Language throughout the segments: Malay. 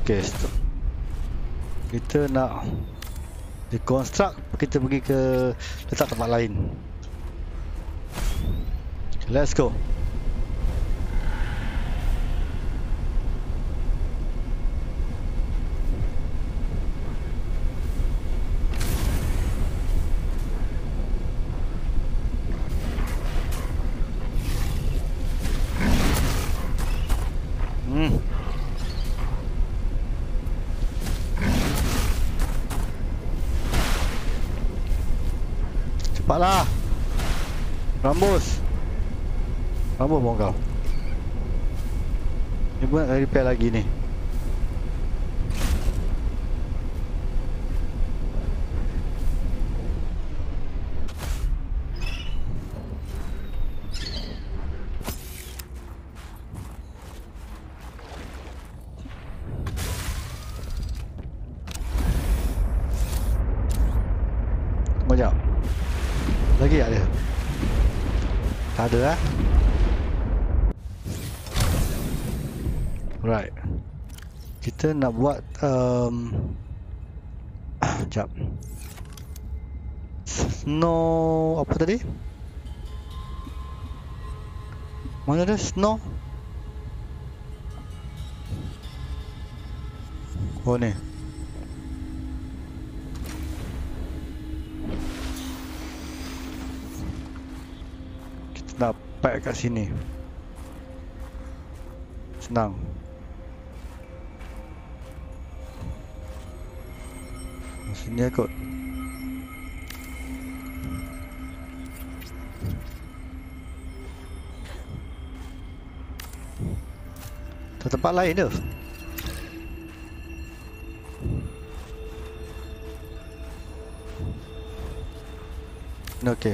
Okay, stop. Kita nak deconstruct, kita pergi ke letak tempat lain. Okay, let's go. Cepatlah. Rambus. Rambus pun kau. Ni pun nak repair lagi ni. Sekejap. Lagi tak ada? Tak ada lah. Right. Kita nak buat sekejap. Snow apa tadi? Mana ada snow? Oh ni. Nak pack kat sini. Senang. Sini kot. Tempat lain tu. Okey.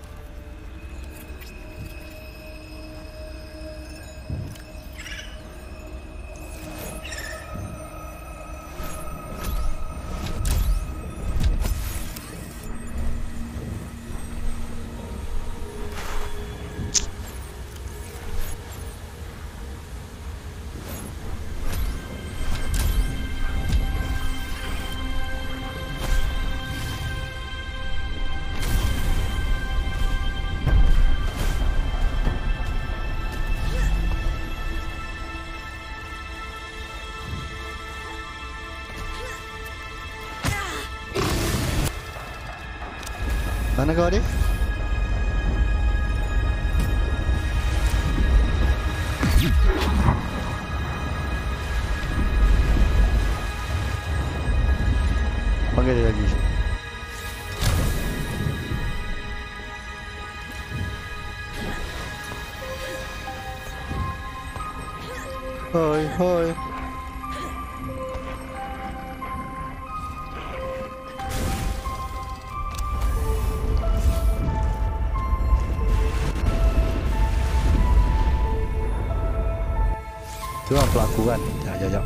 Mana kau adik? Panggil dia lagi. Hoi, hoi. Itu lah pelaku kan. Sekejap.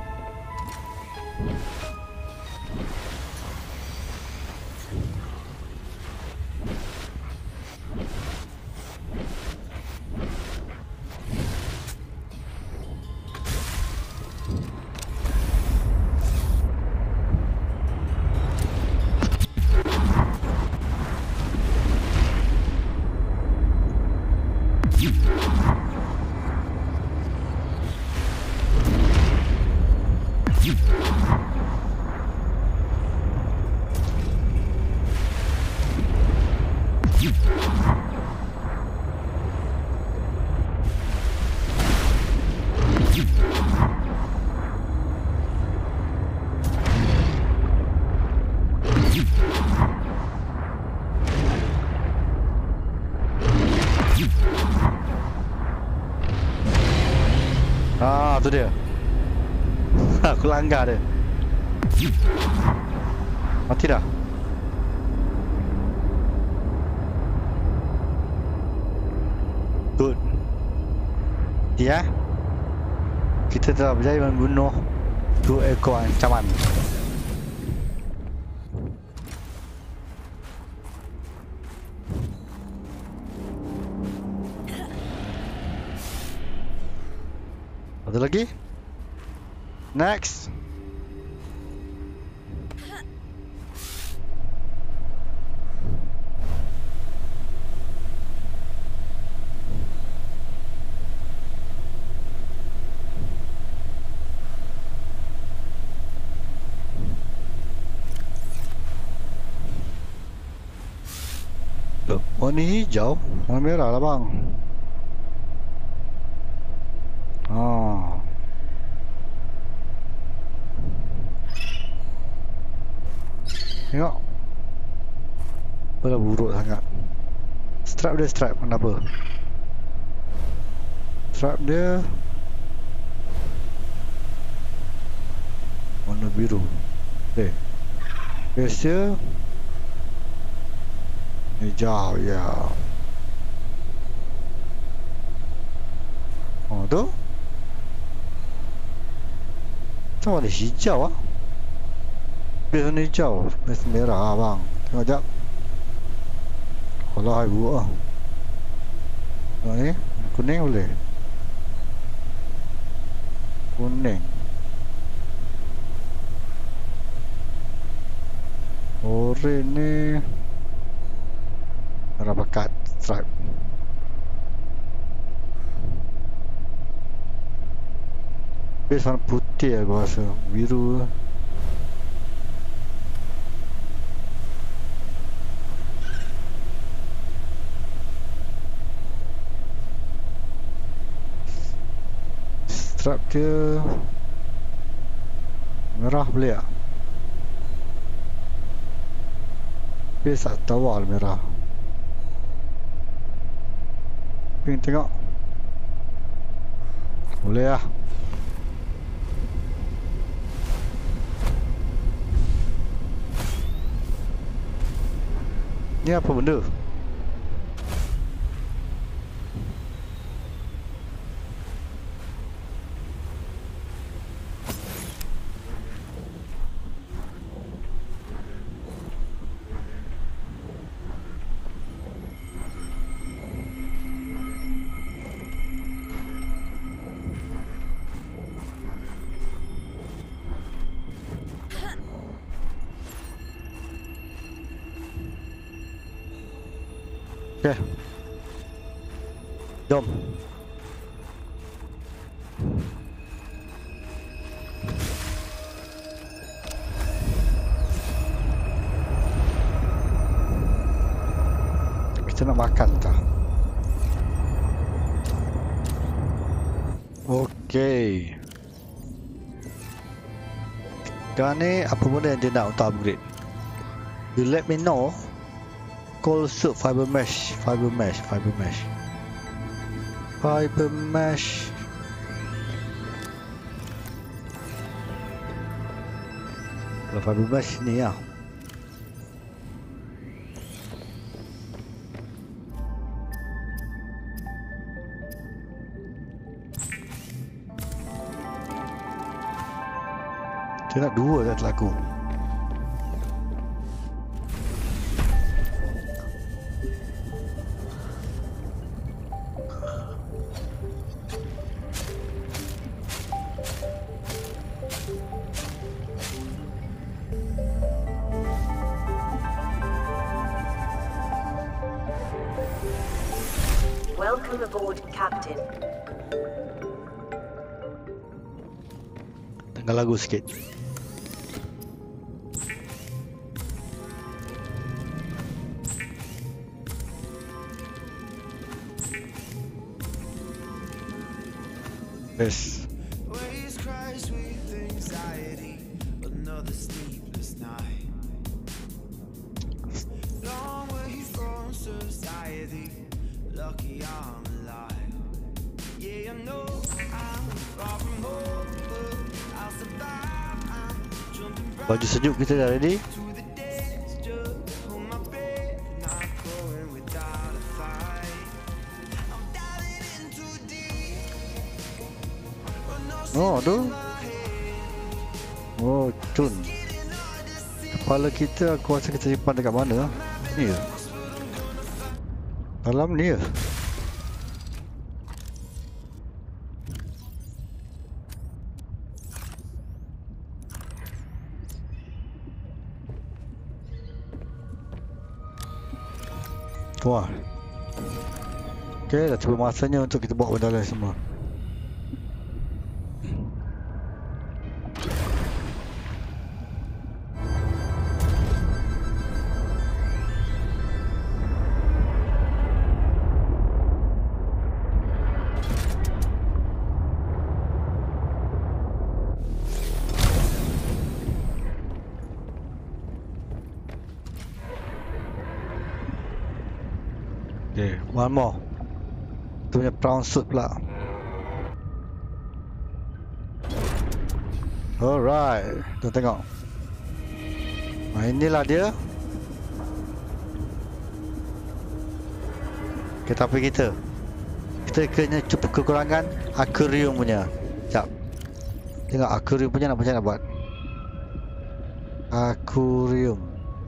Ah, tu dia. Aku langgar dia. Mati dah. Good. Ya. Kita telah berjaya membunuh 2 ekor ancaman. Ada lagi? Next. Loh, warna hijau, warna merah lah bang. Ah. Tengok. Apalah buruk sangat. Strap dia strap, kenapa? Strap dia warna biru. Okay. Base dia hijau, ya. Oh tu. Tu warna hijau ah. Base warna hijau, base merah ah bang. Tengok jap. Kalau hai buruk ah. Tengok ni, kuning boleh. Kuning. Oren ni merah pekat stripe. Base warna putih aku rasa. Biru. Strap dia merah boleh tak? Base tak tawar merah. Pink tengok. Boleh lah. Ni apa benda? Okay. Jom. Kita nak makan tak? Okay. Sekarang ni apa benda yang dia nak untuk upgrade? You let me know. Cold soup, fiber mesh. Kalau fiber mesh ni lah. Dia nak dua dah terlaku. Welcome aboard, Captain. Tengah lagu sikit. Yes. Waves crash with anxiety, another sleepless night. Long way from society, lucky I'm alive. Yeah, I know I'm far from home, but I'll survive. I'm jumping right Baju sejuk kita dah ready. to the days, just hold my breath, not going without a fight. I'm diving in too deep, but no Oh tu. Oh cun. Kepala kita aku rasa kita simpan dekat mana? Ni ke? Dalam ni ke? Wah. Okay, dah tiba masanya untuk kita bawa benda lain semua. Okay, one more. Itu punya brown suit pula. Alright, kita tengok. Nah, inilah dia. Okay, tapi kita kena cuba kekurangan aquarium punya. Sekejap. Tengok aquarium punya macam mana nak buat. Aquarium.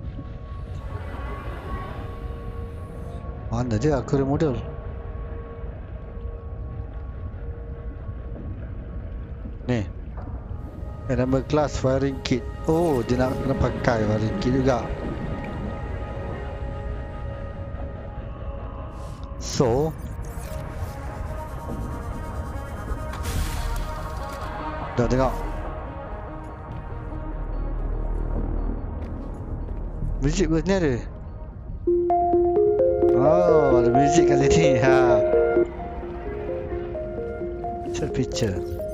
Mana dia aquarium model? Ni. Number class firing kit. Oh, dia nak kena pakai firing kit juga. So, dah tengok. Muzik pun ni ada. Oh, ada muzik kat sini. Ha. Set picture.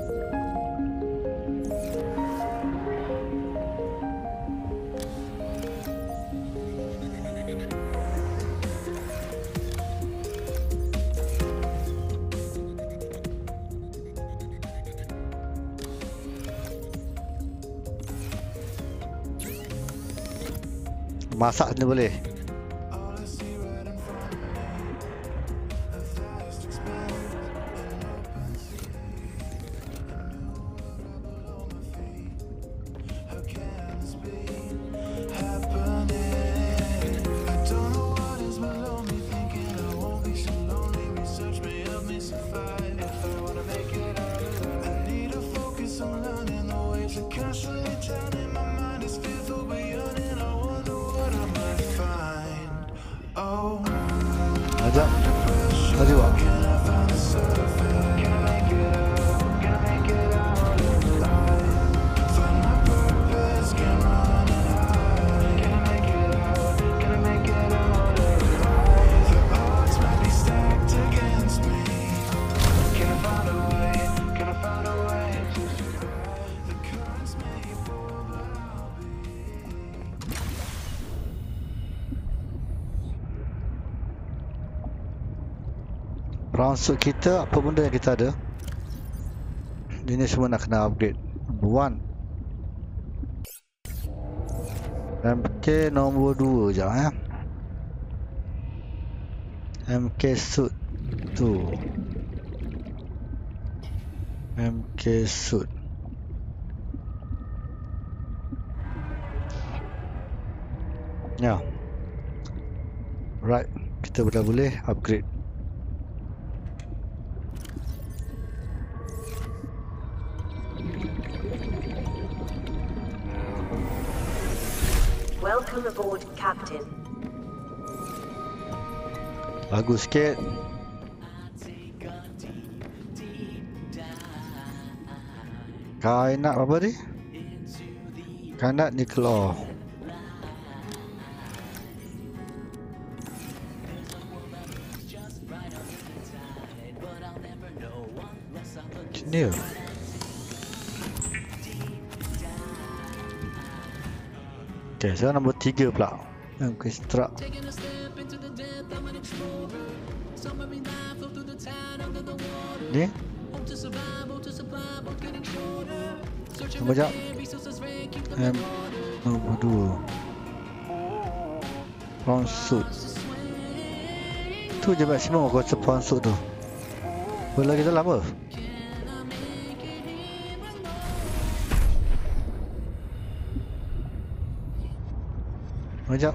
Masak ni boleh. Ajak. Tadi wak. Ransut kita, apa benda yang kita ada, ini semua nak kena upgrade. Number 1 MK nombor 2 je ya. MK suit tu, MK suit. Ya, right, kita dah boleh upgrade. Welcome aboard, Captain. Lagu sikit. Kainat apa ni? Kainat Nicola. Ni. Okay, sekarang nombor 3 pula. Orchestra. Ni. Nombor jap. Nombor 2. Brown suit. Tu je maksimum aku rasa brown suit tu. Boleh lagi dalam apa? Sekejap.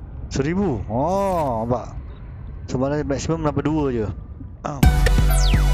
1000. Oh, nampak. Sebenarnya maksimum nombor 2 je.